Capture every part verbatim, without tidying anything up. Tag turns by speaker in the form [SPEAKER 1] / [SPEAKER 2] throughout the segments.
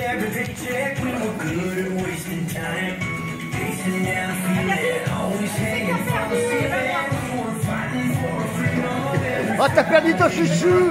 [SPEAKER 1] every paycheck. We were good at wasting time. Chasing down feeling, always hanging from the ceiling. We were fighting for freedom.
[SPEAKER 2] Oh, t'as perdu ton chouchou.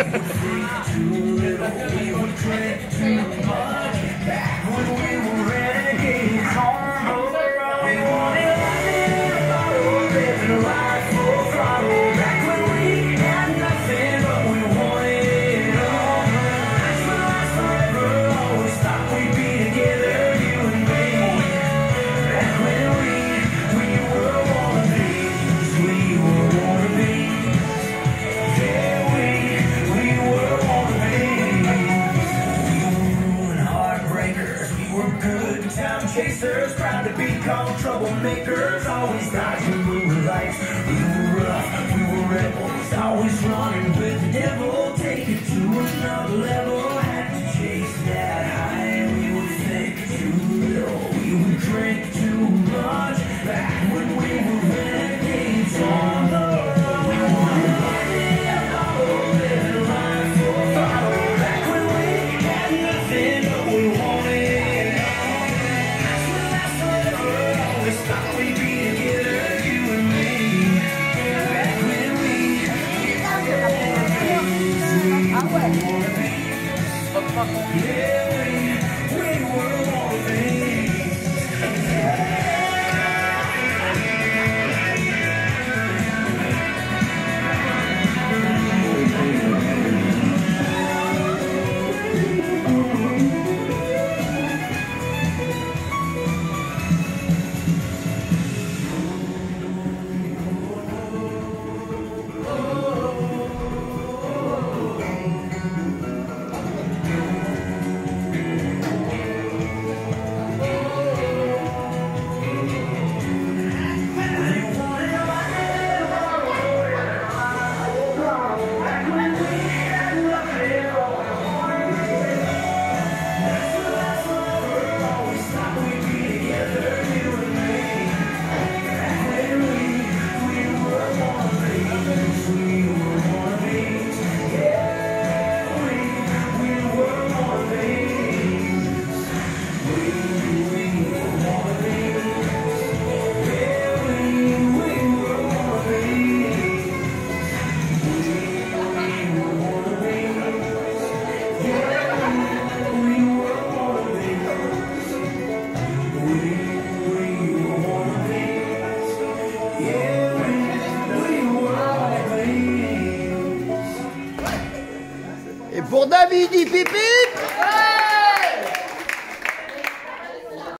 [SPEAKER 1] We would drink too much. Back when we were renegades on the road. We wanted nothing in a bottle, living life full throttle. Back when we had nothing, but we wanted it all. That's when last forever, always thought we'd be together, you and me. Back when we, we were wannabes, we were wannabes. Yeah, we, we were wannabes. We were ruin heartbreakers, we were good time chasers, proud to be called troublemakers. Always dodging blue lights, we were rough, we were rebels. Always running with the devil, take it to another level. Had to chase that high, we would think too little, we would drink too much. Back when we were renegades on the road. We wanted nothing in a bottle, living life full throttle. Back when we had nothing, but we wanted it all. That's when last forever, always thought we'd be together, you and me. Back when we, we were wannabes, we were wannabes. Yeah, we, we were wannabes.
[SPEAKER 2] Et pour David, il pipe.